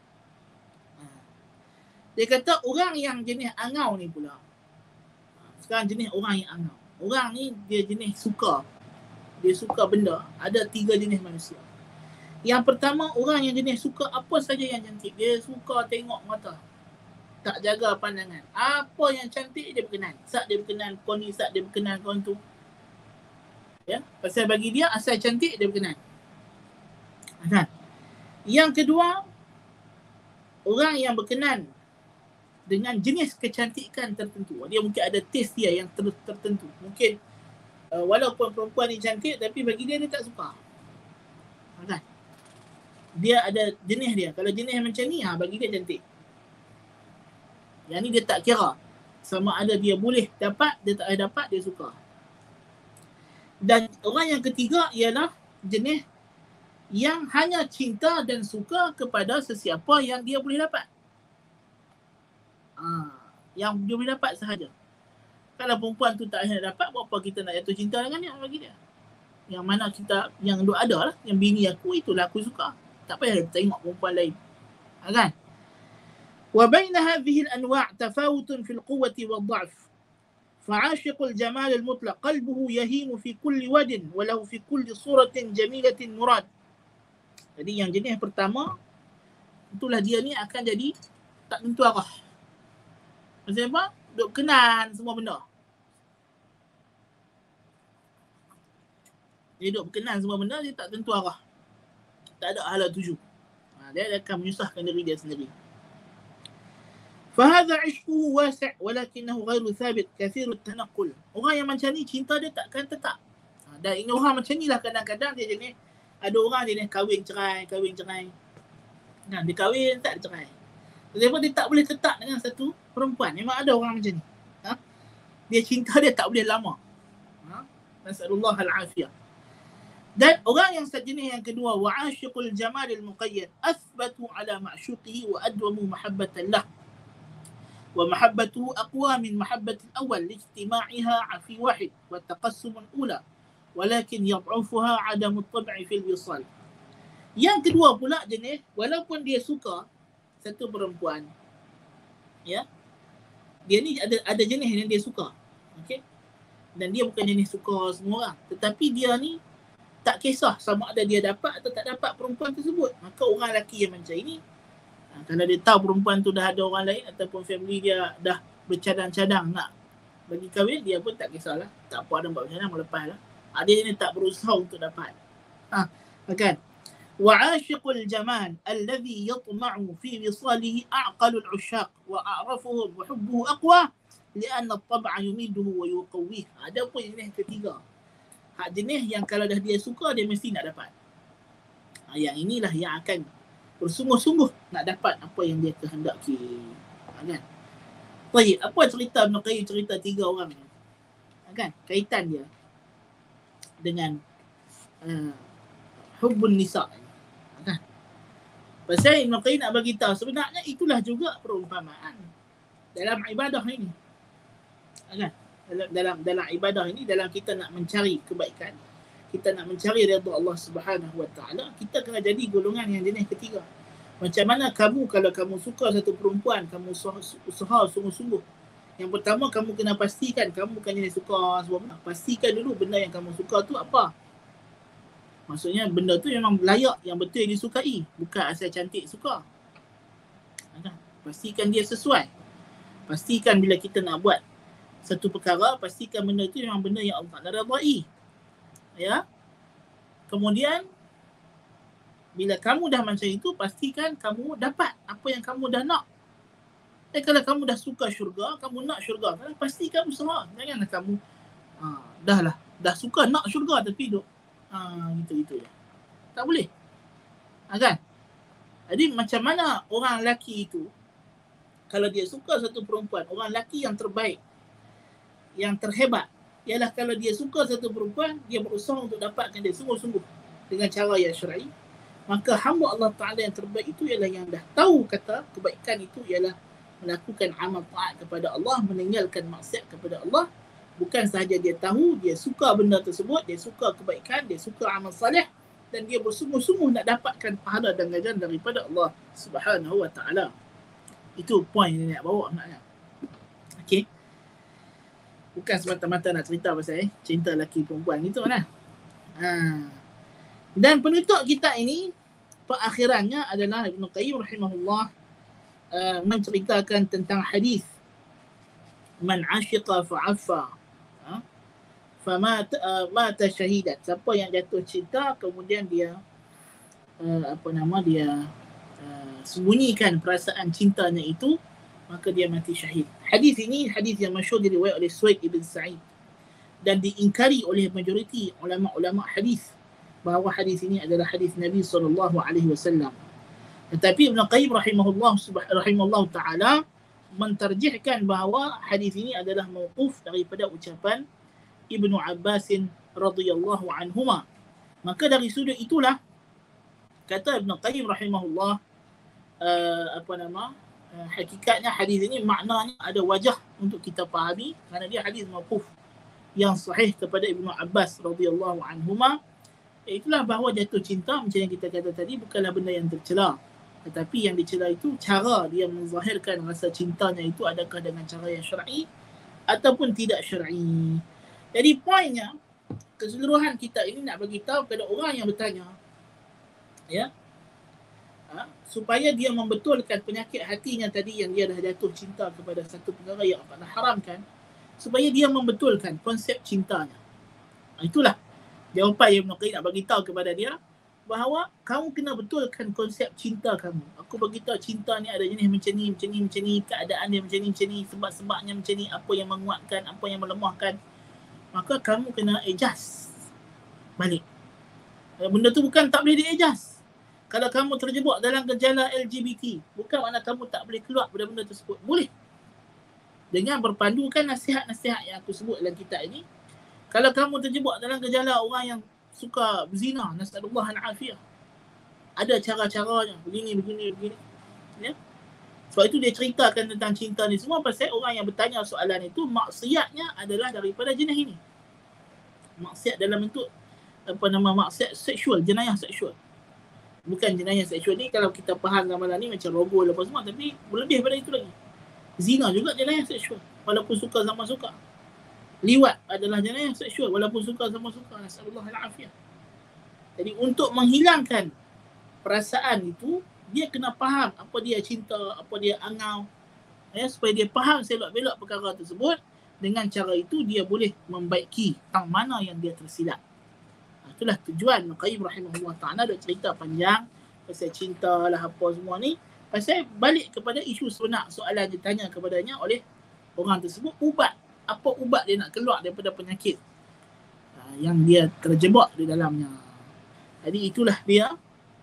Dia kata orang yang jenis angau ni pula, sekarang jenis orang yang angau, orang ni dia jenis suka, dia suka benda. Ada tiga jenis manusia. Yang pertama, orang yang jenis suka apa saja yang cantik, dia suka tengok mata, tak jaga pandangan. Apa yang cantik dia berkenan. Sak dia berkenan, kau ni sak dia berkenan, kau tu. Ya, pasal bagi dia asal cantik dia berkenan. Kan? Yang kedua, orang yang berkenan dengan jenis kecantikan tertentu. Dia mungkin ada taste dia yang ter- tertentu. Mungkin uh, walaupun perempuan ni cantik, tapi bagi dia dia tak suka. Kan? Dia ada jenis dia. Kalau jenis macam ni, ha, bagi dia cantik. Yang ni dia tak kira sama ada dia boleh dapat, dia tak boleh dapat, dia suka. Dan orang yang ketiga ialah jenis yang hanya cinta dan suka kepada sesiapa yang dia boleh dapat. Ha, yang dia boleh dapat sahaja. Kalau perempuan tu tak boleh dapat, berapa kita nak jatuh cinta dengan dia bagi dia. Yang mana kita, yang duk ada lah, yang bini aku, itulah aku suka. Tak payah tengok perempuan lain. Ha, kan? وبين هذه الأنواع تفاوت في القوة والضعف فعاشق الجمال المطلق قلبه يهيم في كل واد وله في كل صورة جميلة مراد. Jadi yang jenis pertama, itulah dia ni akan jadi tak tentu arah. Maksudnya apa? Duk kenan semua benda. Dia duk berkenan semua benda, dia tak tentu arah. Tak ada hala tuju. Ha, dia akan menyusahkan diri dia sendiri. فهذا عشقه واسع ولكنه غير ثابت كثير التنقل. Orang yang macam ni cinta dia takkan tetap. Dan ini orang macam ni lah kadang-kadang dia jenis, ada orang dia ni kahwin cerai, kahwin cerai. Nah, dia kahwin tak cerai. Sebab dia tak boleh tetap dengan satu perempuan. Memang ada orang macam ni. Ha? Dia cinta dia tak boleh lama. Ha? Nas'alullah al-afiyah. Dan orang yang sejenis yang kedua, wa'ashiqul jamal al-muqayyad athbatu ala ma'syuqihi wa adwamu mahabbatan lah. ومحبته أقوى من محبة الأول لاجتماعها في واحد والتقسم الأولى ولكن يضعفها عدم الطبع في الوصال. Yang kedua pula jenis, walaupun dia suka satu perempuan, ya, dia ni ada ada jenis yang dia suka, okey, dan dia bukan jenis suka semua orang, tetapi dia ni tak kisah sama ada dia dapat atau tak dapat perempuan tersebut. Maka orang lelaki yang macam ini, kalau dia tahu perempuan tu dah ada orang lain ataupun family dia dah bercadang-cadang nak bagi kahwin, dia pun tak kisahlah, tak apa ada buat macam mana, melepas lah. Ada yang tak berusaha untuk dapat. Ha, kan? وعاشق الجمال الذي يطمع في وصاله أعقل العشاق وأعرفهم وحبه أقوى لأن الطبع يميده ويقويه. Ada pun jenis ketiga. Hak jenis yang kalau dah dia suka, dia mesti nak dapat. Ha, yang inilah yang akan bersungguh-sungguh nak dapat apa yang dia kehendaki. Ha, kan? Baik, apa cerita Ibn Qayyim cerita tiga orang ni? Ha, kan? Kaitan dia dengan uh, hubbun nisa. Kan? Pasal Ibn Qayyim nak bagi tahu sebenarnya itulah juga perumpamaan dalam ibadah ini. Kan? Dalam, dalam dalam ibadah ini, dalam kita nak mencari kebaikan, kita nak mencari redha Allah Subhanahu Wa Taala, kita kena jadi golongan yang jenis ketiga. Macam mana kamu kalau kamu suka satu perempuan, kamu usaha, usaha sungguh-sungguh. Yang pertama, kamu kena pastikan kamu bukan jenis suka semua benda. Pastikan dulu benda yang kamu suka tu apa. Maksudnya benda tu memang layak, yang betul yang disukai, bukan asal cantik suka. Pastikan dia sesuai. Pastikan bila kita nak buat satu perkara, pastikan benda tu memang benda yang Allah Taala redai. Ya. Kemudian bila kamu dah macam itu, pastikan kamu dapat apa yang kamu dah nak. Dan kalau kamu dah suka syurga, kamu nak syurga, pastikan usaha. Janganlah kamu ha, dah lah, dah suka nak syurga tapi duk ha, gitu-gitu je. Tak boleh. Ha, kan? Jadi macam mana orang lelaki itu, kalau dia suka satu perempuan, orang lelaki yang terbaik, yang terhebat, ialah kalau dia suka satu perempuan, dia berusaha untuk dapatkan dia sungguh-sungguh dengan cara yang syar'i. Maka hamba Allah Ta'ala yang terbaik itu ialah yang dah tahu kata kebaikan itu ialah melakukan amal taat kepada Allah, meninggalkan maksiat kepada Allah. Bukan sahaja dia tahu, dia suka benda tersebut, dia suka kebaikan, dia suka amal salih, dan dia bersungguh-sungguh nak dapatkan pahala dan ganjaran daripada Allah Subhanahu Wa Ta'ala. Itu poin yang nak bawa maknanya. Okey. Bukan semata-mata nak cerita pasal eh, cinta lelaki perempuan gitu kan. Ha. Dan penutup kita ini, perakhirannya adalah Ibn Qayyim rahimahullah uh, menceritakan tentang hadis man ashiqa fa'affa ha? Famata uh, mata syahidat. Siapa yang jatuh cinta kemudian dia uh, apa nama dia uh, sembunyikan perasaan cintanya itu, maka dia mati syahid. Hadis ini hadis yang masyhur diriwayatkan oleh Suhaib ibn Sa'id dan diingkari oleh majoriti ulama-ulama hadis bahawa hadis ini adalah hadis Nabi sallallahu alaihi wasallam. Tetapi Ibn Qayyim rahimahullah rahimahullah taala mentarjihkan bahawa hadis ini adalah mauquf daripada ucapan Ibnu Abbas radhiyallahu anhuma. Maka dari sudut itulah kata Ibn Qayyim rahimahullah uh, apa nama uh, hakikatnya hadis ini maknanya ada wajah untuk kita fahami kerana dia hadis mauquf yang sahih kepada Ibnu Abbas radhiyallahu anhuma. Itulah bahawa jatuh cinta macam yang kita kata tadi bukanlah benda yang tercela, tetapi yang dicela itu cara dia menzahirkan rasa cintanya itu adakah dengan cara yang syar'i ataupun tidak syar'i. Jadi poinnya, keseluruhan kita ini nak bagi tahu kepada orang yang bertanya, ya, ha, supaya dia membetulkan penyakit hatinya tadi yang dia dah jatuh cinta kepada satu perkara yang Allah haramkan, supaya dia membetulkan konsep cintanya. Itulah jawapan yang Ibn Qayyim nak bagi tahu kepada dia bahawa kamu kena betulkan konsep cinta kamu. Aku bagi tahu cinta ni ada jenis macam ni, macam ni, macam ni, keadaan dia macam ni, macam ni, sebab-sebabnya macam ni, apa yang menguatkan, apa yang melemahkan. Maka kamu kena adjust balik. Benda tu bukan tak boleh di-adjust. Kalau kamu terjebak dalam gejala L G B T, bukan makna kamu tak boleh keluar daripada benda tersebut. Boleh. Dengan berpandukan nasihat-nasihat yang aku sebut dalam kitab ini. Kalau kamu terjebak dalam gejala orang yang suka berzina, nasallallahu al-afiyah, ada cara-caranya, begini, begini, begini. Ya? Sebab itu dia ceritakan tentang cinta ni semua pasal orang yang bertanya soalan itu, maksiatnya adalah daripada jenis ini. Maksiat dalam bentuk, apa nama, maksiat seksual, jenayah seksual. Bukan jenayah seksual ni kalau kita faham gambaran ni macam rogol apa semua, tapi lebih daripada itu lagi. Zina juga jenayah seksual walaupun suka sama suka. Liwat adalah jenayah seksual walaupun suka sama suka. Nasallallahu alaihi. Jadi untuk menghilangkan perasaan itu, dia kena faham apa dia cinta, apa dia angau. Ya, supaya dia faham selok-belok perkara tersebut. Dengan cara itu dia boleh membaiki tentang mana yang dia tersilap. Itulah tujuan Ibn Qayyim rahimahullah ta'ala dah cerita panjang pasal cinta lah apa semua ni, pasal balik kepada isu sebenar soalan ditanya kepadanya oleh orang tersebut, ubat, apa ubat dia nak keluar daripada penyakit uh, yang dia terjebak di dalamnya. Jadi itulah dia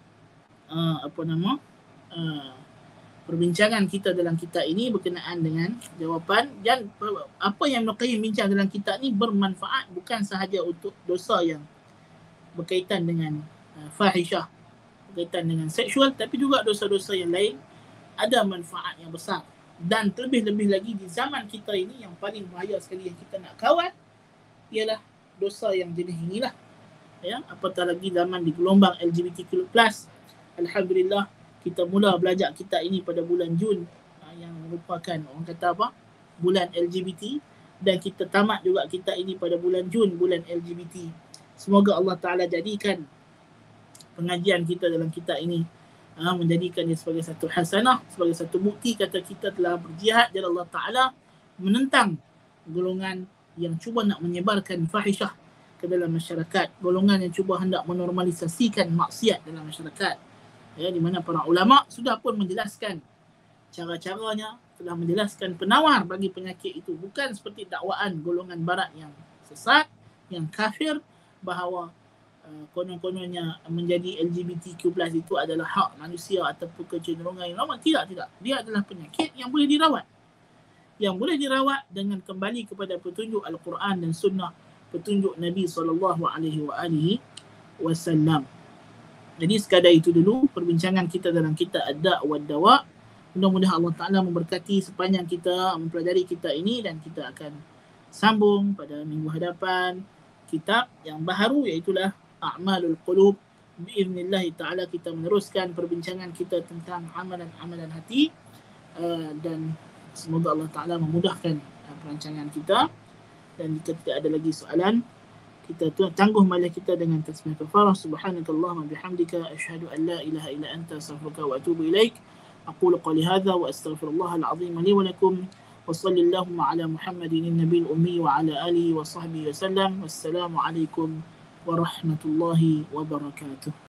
uh, apa nama uh, perbincangan kita dalam kitab ini berkenaan dengan jawapan, dan apa yang Ibn Qayyim bincang dalam kitab ni bermanfaat bukan sahaja untuk dosa yang berkaitan dengan uh, fahishah, berkaitan dengan seksual, tapi juga dosa-dosa yang lain ada manfaat yang besar. Dan terlebih-lebih lagi di zaman kita ini yang paling bahaya sekali yang kita nak kawal ialah dosa yang jenis inilah. Ya, apatah lagi zaman di gelombang L G B T Q plus. Alhamdulillah kita mula belajar kitab ini pada bulan Jun uh, yang merupakan orang kata apa? Bulan L G B T, dan kita tamat juga kitab ini pada bulan Jun, bulan L G B T. Semoga Allah Ta'ala jadikan pengajian kita dalam kitab ini uh, menjadikannya sebagai satu hasanah, sebagai satu bukti kata kita telah berjihad dan Allah Ta'ala menentang golongan yang cuba nak menyebarkan fahishah ke dalam masyarakat, golongan yang cuba hendak menormalisasikan maksiat dalam masyarakat. Ya, di mana para ulama sudah pun menjelaskan cara-caranya, telah menjelaskan penawar bagi penyakit itu, bukan seperti dakwaan golongan barat yang sesat, yang kafir, bahawa uh, konon-kononnya menjadi L G B T Q plus itu adalah hak manusia ataupun kecenderungan yang normal. Tidak, tidak. Dia adalah penyakit yang boleh dirawat. Yang boleh dirawat dengan kembali kepada petunjuk Al-Quran dan Sunnah, petunjuk Nabi sallallahu alaihi wasallam. Jadi sekadar itu dulu perbincangan kita dalam kitab Ad-Da' wa Dawa. Mudah-mudahan Allah Ta'ala memberkati sepanjang kita mempelajari kitab ini, dan kita akan sambung pada minggu hadapan kitab yang baharu, iaitulah A'malul Qulub. Biiznillah Ta'ala kita meneruskan perbincangan kita tentang amalan-amalan hati, uh, dan semoga Allah Ta'ala memudahkan uh, perancangan kita. Dan jika tidak ada lagi soalan, kita tangguh malah kita dengan tasbih kafarah. Subhanakallahumma bihamdika asyhadu an la ilaha illa anta astaghfiruka wa atubu ilaik. Aqulu qali hadha wa astaghfirullahal azim li wa lakum. وصلى اللهم على محمد النبي الأمي وعلى آله وصحبه وسلم. والسلام عليكم ورحمة الله وبركاته.